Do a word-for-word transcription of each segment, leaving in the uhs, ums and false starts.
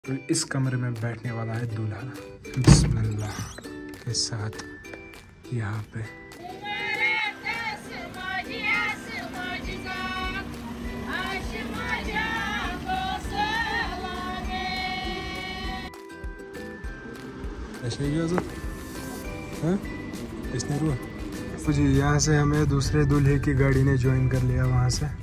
तो इस कमरे में बैठने वाला है दूल्हा बिस्मिल्लाह के साथ यहाँ पे। इसने रुआ जी, यहाँ से हमें दूसरे दूल्हे की गाड़ी ने ज्वाइन कर लिया वहाँ से।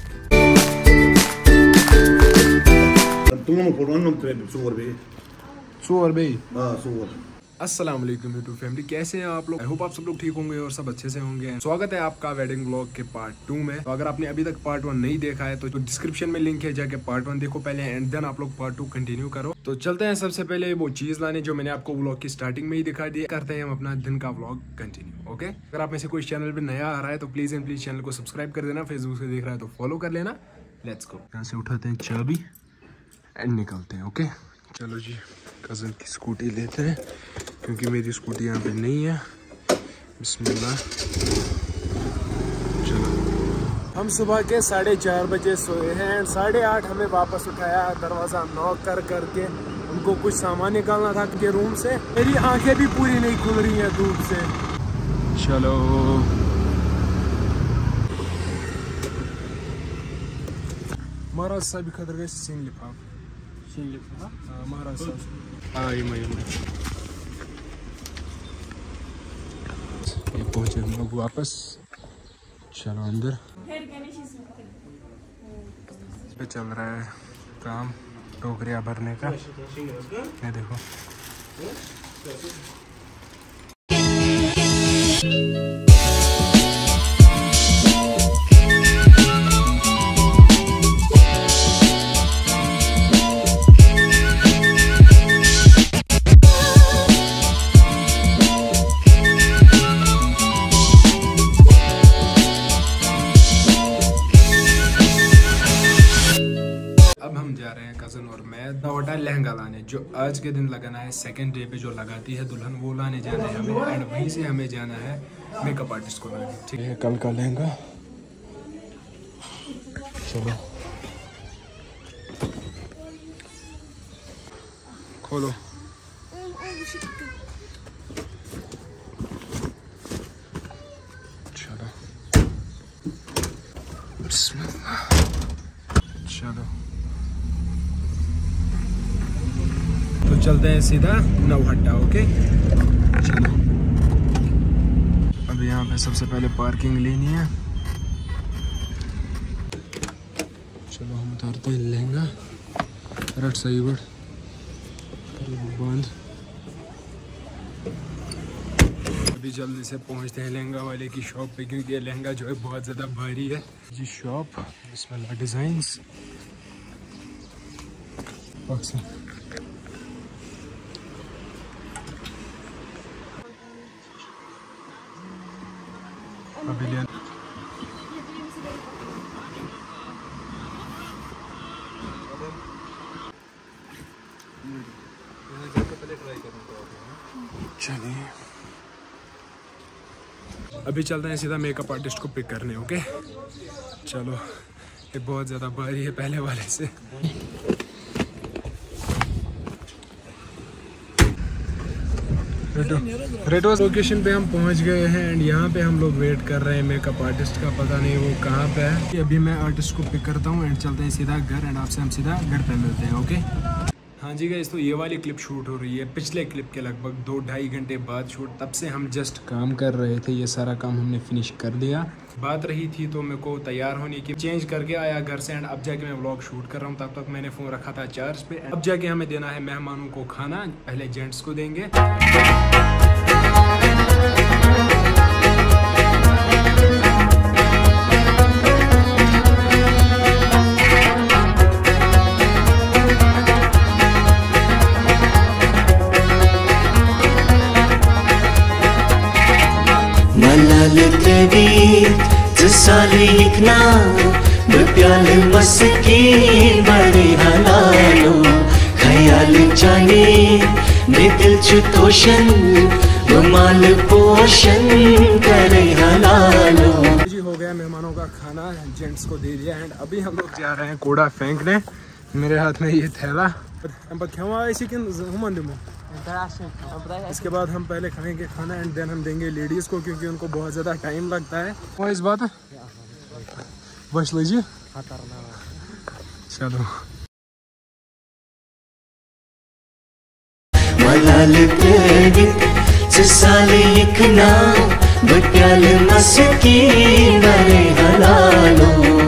अस्सलाम वालेकुम यूट्यूब फैमिली, कैसे हैं आप लोग? आई होप आप सब लोग ठीक होंगे और सब अच्छे से होंगे। स्वागत है आपका वेडिंग व्लॉग के पार्ट टू में। तो अगर आपने अभी तक पार्ट वन नहीं देखा है तो, तो डिस्क्रिप्शन में लिंक है, जाके पार्ट वन देखो पहले एंड देन आप लोग पार्ट टू कंटिन्यू करो। तो चलते हैं सबसे पहले वो चीज लाने जो मैंने आपको व्लॉग की स्टार्टिंग में ही दिखा दी। करते हैं हम अपना दिन का व्लॉग कंटिन्यू। ओके, अगर आप में से कोई चैनल पे नया आ रहा है तो प्लीज एंड प्लीज चैनल को सब्सक्राइब कर देना। फेसबुक से देख रहा है तो फॉलो कर लेना। Let's go. यहाँ से उठाते हैं चाबी एंड निकलते हैं। ओके चलो जी, कज़न की स्कूटी लेते हैं क्योंकि मेरी स्कूटी यहाँ पे नहीं है। बिस्मिल्लाह। चलो, हम सुबह के साढ़े चार बजे सोए हैं एंड साढ़े आठ हमें वापस उठाया, दरवाज़ा नॉक कर करके। उनको कुछ सामान निकालना था के रूम से। मेरी आंखें भी पूरी नहीं खुल रही हैं धूप से। चलो महाराज साहब खतर गए सिंह लिफाफ महाराज साहब आई मई ये पहुंचे हम लोग वापस। चलो अंदर पे चल रहा है काम टोकरियां भरने का। ये देखो लहंगा लाने, जो आज के दिन लगाना है। सेकंड डे पे जो लगाती है दुल्हन वो लाने जाना है हमें एंड वहीं से हमें जाना है मेकअप आर्टिस्ट को लाने। ठीक है, कल का लहंगा। चलो खोलो। चलो चलो तो चलते हैं सीधा नौहट्टा। ओके चलो, अब यहाँ पे सबसे पहले पार्किंग लेनी है। चलो हम उतारते हैं लहंगा। रट सही बट बंद। अभी जल्दी से पहुँचते हैं लहंगा वाले की शॉप पे क्योंकि ये लहंगा जो है बहुत ज़्यादा भारी है जी। शॉप बिस्मिल्लाह डिज़ाइंस। अभी ले चलिए, अभी चलते हैं सीधा मेकअप आर्टिस्ट को पिक करने। ओके चलो, ये बहुत ज़्यादा भारी है पहले वाले से। रेटो लोकेशन पे हम पहुंच गए हैं एंड यहाँ पे हम लोग वेट कर रहे हैं मेकअप आर्टिस्ट का। पता नहीं वो कहाँ पे है। अभी मैं आर्टिस्ट को पिक करता हूँ एंड चलते हैं सीधा घर एंड आपसे हम सीधा घर पे मिलते हैं। ओके हाँ जी गाइस, तो ये वाली क्लिप शूट हो रही है पिछले क्लिप के लगभग दो ढाई घंटे बाद शूट। तब से हम जस्ट काम कर रहे थे, ये सारा काम हमने फिनिश कर दिया। बात रही थी तो मेरे को तैयार होने की, चेंज करके आया घर से एंड अब जाके मैं व्लॉग शूट कर रहा हूँ। तब तक मैंने फ़ोन रखा था चार्ज पे। अब जाके हमें देना है मेहमानों को खाना। पहले जेंट्स को देंगे। मलाल कबीर जसालिकना बप्याल मस्की बड़े हलालो ख्याल जाने में दिल चुतोशन माल पोषण करे हलालो। जी हो गया मेहमानों का खाना, जेंट्स को दे दिया एंड अभी हम लोग जा रहे हैं कूड़ा फेंकने मेरे हाथ में ये थैला। इसके बाद हम पहले खाएंगे खाना एंड देन हम देंगे लेडीज को, क्योंकि उनको बहुत ज्यादा टाइम लगता है। वो इस बात है बस लीजिए। चलो मलाल तेवित साले इकना बट्याल मस्की बरे हलालो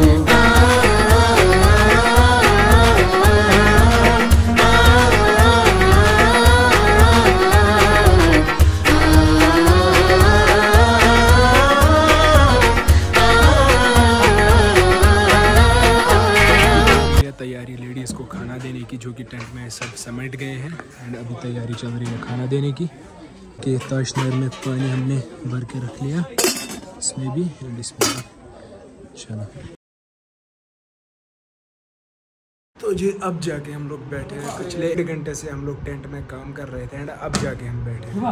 तैयारी लेडीज को खाना देने की, जो कि टेंट में सब समेट गए हैं एंड अभी तैयारी चल रही है खाना देने की। कि ताशनर में पानी हमने भर के रख लिया, इसमें भी एंड इसमें भी। चलो तो जी अब जाके हम लोग बैठे हैं। पिछले एक घंटे से हम लोग टेंट में काम कर रहे थे एंड अब जाके हम बैठे हैं।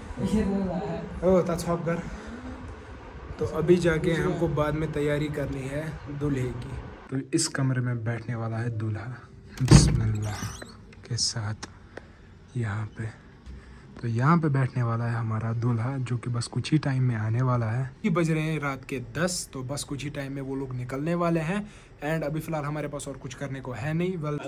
ओ ताछाप कर। तो अभी जाके हमको बाद में तैयारी करनी है दूल्हे की। तो इस कमरे में बैठने वाला है दूल्हा बिस्मिल्लाह के साथ यहाँ पे। तो यहाँ पे बैठने वाला है हमारा दूल्हा, जो कि बस कुछ ही टाइम में आने वाला है। ये बज रहे हैं रात के दस, तो बस कुछ ही टाइम में वो लोग निकलने वाले हैं एंड अभी फिलहाल हमारे पास और कुछ करने को है नहीं। वेल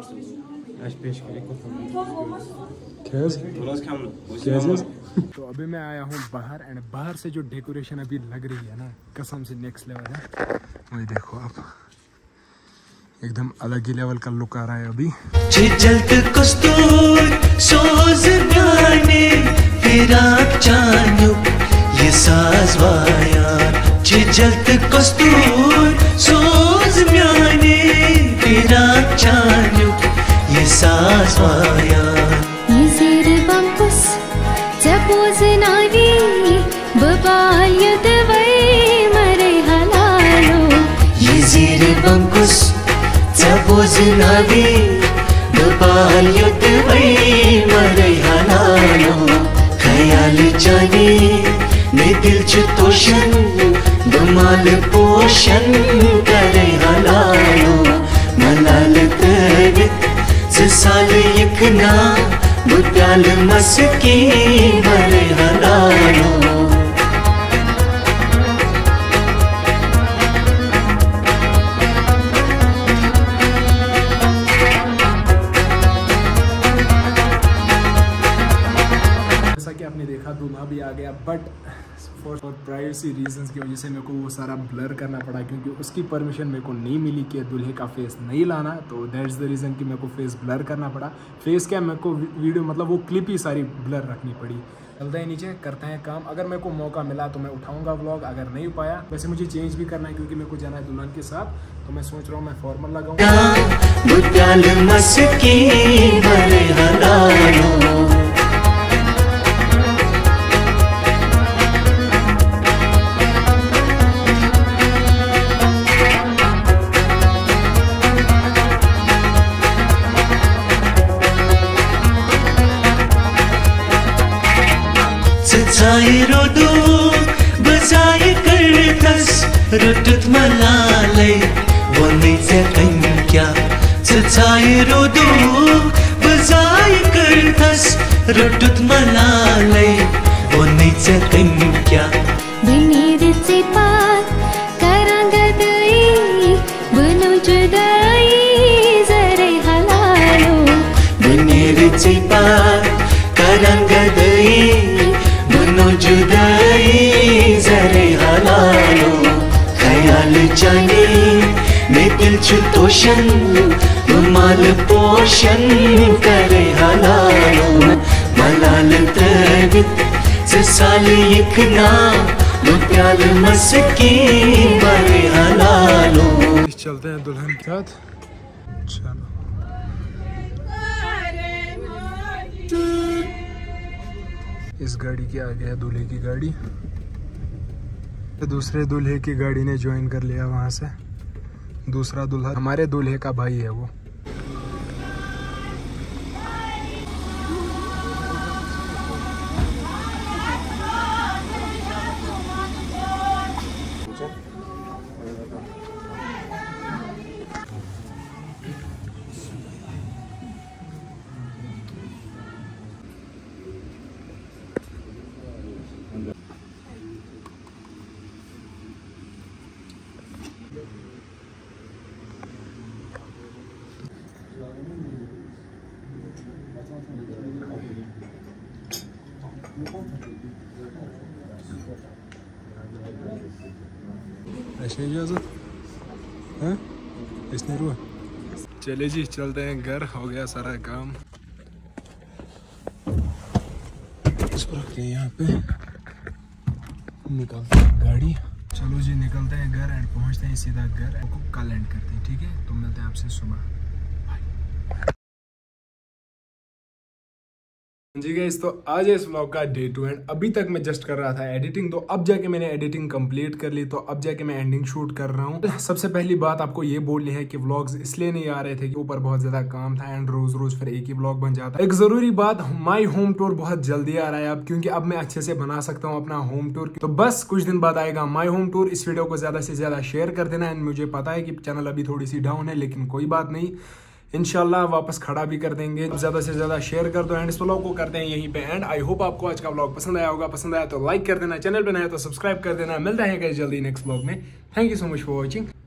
तो अभी मैं आया हूँ बाहर एंड बाहर से जो डेकोरेशन अभी लग रही है ना, कसम से नेक्स्ट लेवल है। वही देखो आप, एकदम अलग ही लेवल का लुक आ रहा है अभी। चिजलत कस्तूर सोज गाने फिराक चान्यू ये साज वाया। चिजलत कस्तूर सोज गाने फिराक चान्यू ये साज वाया। ये ज़ेर बंकुस जपोज नावी बबाल यदवै मरे हलालो। ये ज़ेर बंकुस जपोज नावी बबाल यदवै मरे हलालो। ख्याल जाने ने दिल च तोशन दमाल पोशन करे हलालो। मलाल तेवित साल इकना बुट्याल मस्की बरे हलालो। जैसा कि आपने देखा दूल्हा भी आ गया, बट फॉर प्राइवेसी रीजंस की वजह से मेरे को वो सारा ब्लर करना पड़ा, क्योंकि उसकी परमिशन मेरे को नहीं मिली कि दूल्हे का फेस नहीं लाना। तो दैट्स द रीज़न कि मेरे को फेस ब्लर करना पड़ा। फेस क्या, मेरे को वीडियो मतलब वो क्लिप ही सारी ब्लर रखनी पड़ी। चलते हैं नीचे, करते हैं काम। अगर मेरे को मौका मिला तो मैं उठाऊंगा व्लॉग, अगर नहीं पाया वैसे मुझे चेंज भी करना है, क्योंकि मेरे को जाना है दुल्हन के साथ। तो मैं सोच रहा हूँ मैं फॉर्मल लगाऊंगा। रोदो बजाय करतस रुटत मलाले वनीचे कंक्या। सचाय रोदो बजाय करतस रुटत मलाले वनीचे कंक्या। बिनीर से पार करांगदई बनो जुदाई जरे हलालो। बिनीर से पार करांगदई जुदाई जरे हलालो। ख्याल जाने ने दिल च तोशन माल पोशन करे हलालो। मलाल तेवित साल इकना बुट्याल मस्की बरे हलालो। चलते हैं दुल्हन के साथ। चलो इस गाड़ी के आगे है दूल्हे की गाड़ी। दूसरे दूल्हे की गाड़ी ने ज्वाइन कर लिया वहां से। दूसरा दूल्हा हमारे दूल्हे का भाई है वो। ऐसे इजाजत है इसने रुआ। चले जी चलते हैं घर, हो गया सारा काम। इसको रखते हैं यहाँ पे, निकलते हैं गाड़ी। चलो जी निकलते हैं घर एंड पहुँचते हैं सीधा घर। आपको कल एंड करते हैं, ठीक है? तो मिलते हैं आपसे सुबह। जी गाइस, तो आज है इस व्लॉग का डे टू एंड अभी तक मैं जस्ट कर रहा था एडिटिंग, तो अब जाके मैंने एडिटिंग कंप्लीट कर ली, तो अब जाके मैं एंडिंग शूट कर रहा हूँ। सबसे पहली बात आपको ये बोलनी है कि व्लॉग्स इसलिए नहीं आ रहे थे कि ऊपर बहुत ज्यादा काम था एंड रोज रोज फिर एक ही व्लॉग बन जाता है। एक जरूरी बात, माई होम टूर बहुत जल्दी आ रहा है अब, क्योंकि अब मैं अच्छे से बना सकता हूँ अपना होम टूर। तो बस कुछ दिन बाद आएगा माई होम टूर। इस वीडियो को ज्यादा से ज्यादा शेयर कर देना एंड मुझे पता है कि चैनल अभी थोड़ी सी डाउन है, लेकिन कोई बात नहीं, इंशाल्लाह वापस खड़ा भी कर देंगे। ज्यादा से ज्यादा शेयर कर दो एंड इस व्लॉग को करते हैं यहीं पे एंड। आई होप आपको आज का व्लॉग पसंद आया होगा। पसंद आया तो लाइक कर देना, चैनल पे नया तो सब्सक्राइब कर देना। मिलता है गाइस जल्दी नेक्स्ट व्लॉग में। Thank you so much for watching.